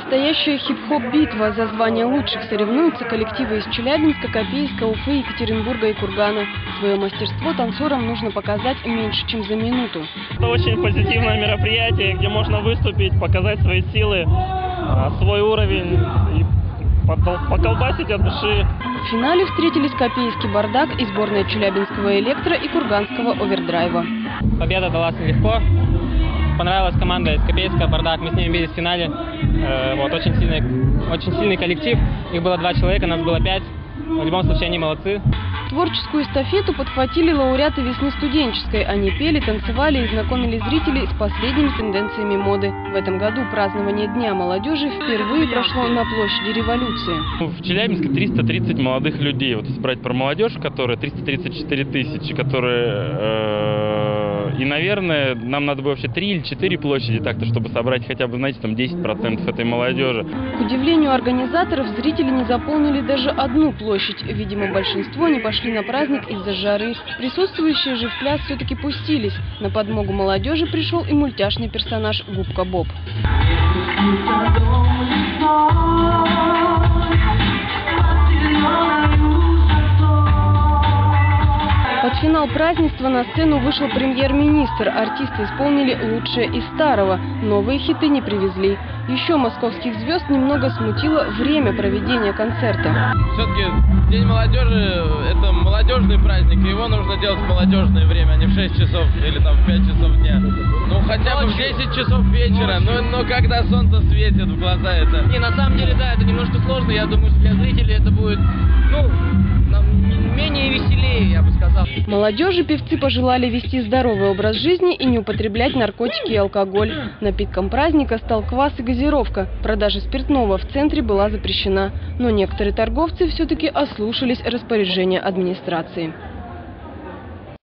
Настоящая хип-хоп-битва. За звание лучших соревнуются коллективы из Челябинска, Копейска, Уфы, Екатеринбурга и Кургана. Свое мастерство танцорам нужно показать меньше, чем за минуту. Это очень позитивное мероприятие, где можно выступить, показать свои силы, свой уровень и поколбасить от души. В финале встретились Копейский «Бардак» и сборная Челябинского «Электро» и Курганского «Овердрайва». Победа далась нелегко. Понравилась команда из Копейска, «Бардак». Мы с ними бились в финале. Очень сильный коллектив. Их было 2 человека, нас было 5. В любом случае, они молодцы. Творческую эстафету подхватили лауреаты весны студенческой. Они пели, танцевали и знакомили зрителей с последними тенденциями моды. В этом году празднование Дня молодежи впервые прошло на площади Революции. В Челябинске 330 молодых людей. Вот если брать про молодежь, которые 334 тысячи, которые... И, наверное, нам надо бы вообще 3 или 4 площади так-то, чтобы собрать хотя бы, знаете, там 10% этой молодежи. К удивлению организаторов, зрители не заполнили даже одну площадь. Видимо, большинство не пошли на праздник из-за жары. Присутствующие же в пляс все-таки пустились. На подмогу молодежи пришел и мультяшный персонаж Губка Боб. Под финал празднества на сцену вышел премьер-министр. Артисты исполнили лучшее из старого. Новые хиты не привезли. Еще московских звезд немного смутило время проведения концерта. Все-таки День молодежи – это молодежный праздник, и его нужно делать в молодежное время, а не в 6 часов или там в 5 часов дня. Ну хотя бы в 10 часов вечера, но когда солнце светит в глаза это. Не, на самом деле, да, это немножко сложно. Я думаю, что для зрителей это будет, менее веселее, я бы сказал. Молодежи певцы пожелали вести здоровый образ жизни и не употреблять наркотики и алкоголь. Напитком праздника стал квас и газировка. Продажа спиртного в центре была запрещена. Но некоторые торговцы все-таки ослушались распоряжения администрации.